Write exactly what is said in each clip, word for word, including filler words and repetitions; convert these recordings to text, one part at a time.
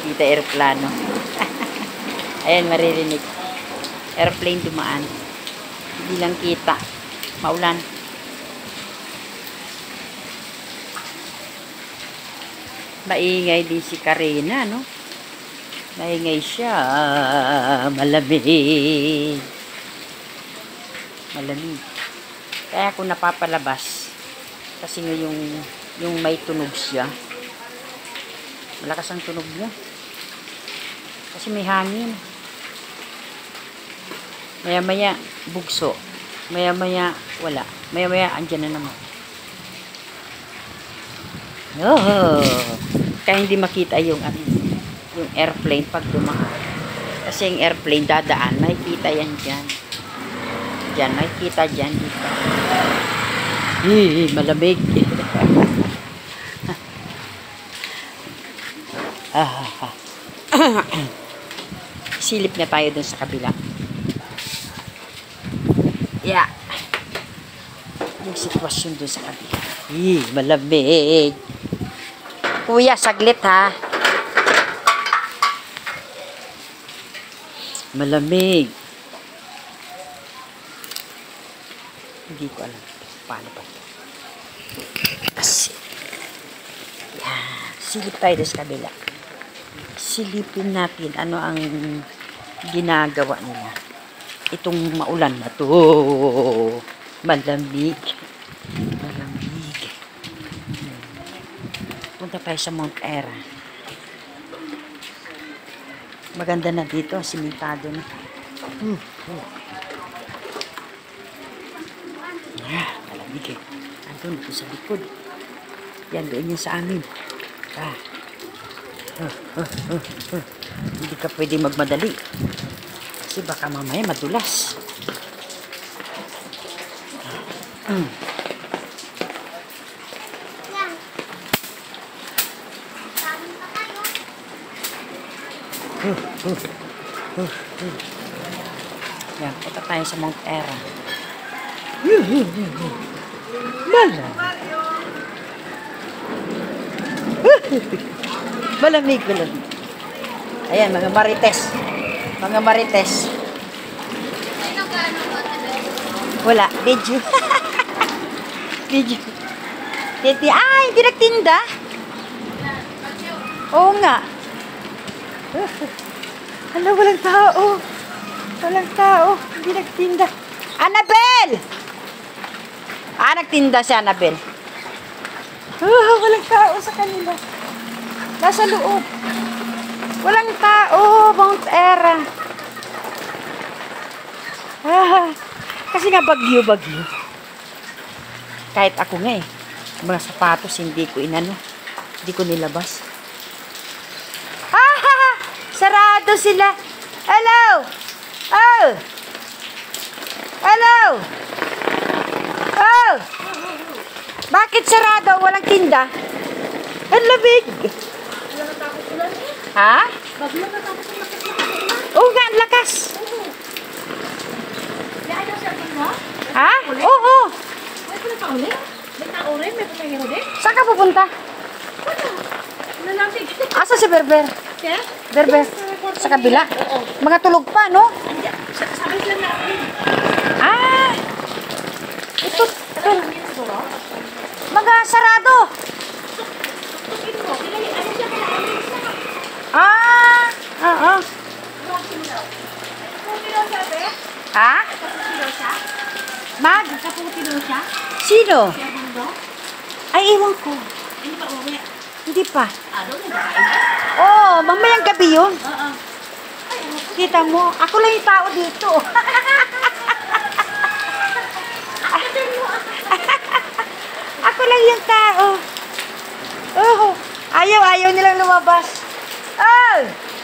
kita aeroplano. Ayan, maririnig. Airplane dumaan. Hindi lang kita. Maulan. Maingay din si Karina, no? Maingay siya. Malamig. Malamig. Kaya ako napapalabas. Kasi nga yung, yung may tunog siya. Malakas ang tunog niya. Kasi may hangin. Maya-maya, bugso. Maya-maya, wala. Maya-maya, andyan na naman. Oh! Kaya hindi makita yung, ano, yung airplane pag dumaan. Kasi yung airplane dadaan, makikita yan dyan. Dyan, makikita dyan dito. Eh, malamig. ah, ah, ah. Silip na tayo dun sa kabila. Yeah. Yung sitwasyon dun sa kabila. Eh, malamig. Kuya, saglit ha. Malamig. Hindi ko alam. Paano ba ito? Kasi. Yan. Silip tayo dun sa kabila. Silipin natin ano ang ginagawa nila. Itong maulan na to. Malamig. Malamig. Punta tayo sa Mount Era. Maganda na dito. Simentado na. Uh, uh. Ah, malamig eh. Andun dito sa likod. Yan, doon yan sa amin. Ah. Uh, uh, uh, uh. Hindi ka pwede magmadali. Kasi baka mamaya madulas. Mm. Uh, uh, uh, uh. Yan, punta tayo sa Mount Era. Uh, uh, uh, uh. Mala. Malamig, malamig. Ayan, mga marites. Mga marites. Wala, video. Video. Titi, ay, hindi nagtinda. Oo nga. Hala, walang tao. Walang tao. Hindi nagtinda. Annabel! Ah, nagtinda si Annabel. Oh, walang tao sa kanila. Nasa loob. Walang tao. Mount Era. Ah, kasi nga bagyo, bagyo. Kahit ako nga eh. Mga sapatos hindi ko inano. Hindi ko nilabas. Ah, sarado sila. Hello. Oh. Hello. Oh. Bakit sarado? Walang tinda? Ang labig. Ha? Oo nga, ang lakas. Ha? Oo. Saan ka pupunta? Asa si Berber? Berber? Sa kabila? Mga tulog pa, no? Ah. Ito. Mga sarado. Ah. Oo. Ha? Mag? Sino? Ay, ewan ko. Hindi pa. Oh, mamayang gabi yun. Kita mo, ako lang yung tao dito. Ako lang yung tao. Oh, ayaw, ayaw nilang lumabas. Oh!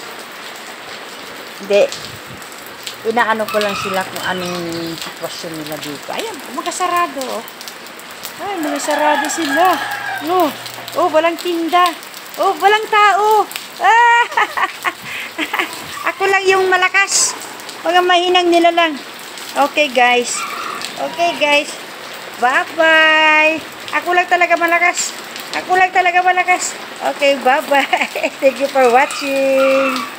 Hindi. Inaano ko lang sila kung anong sitwasyon nila dito. Ayan, makasarado. Oh. Ay, makasarado sila. No. Oh, walang tinda. Oh, walang tao. Ah! Ako lang yung malakas. Mga mahinang nila lang. Okay, guys. Okay, guys. Bye-bye. Ako lang talaga malakas. Ako lang talaga malakas. Okay, bye-bye. Thank you for watching.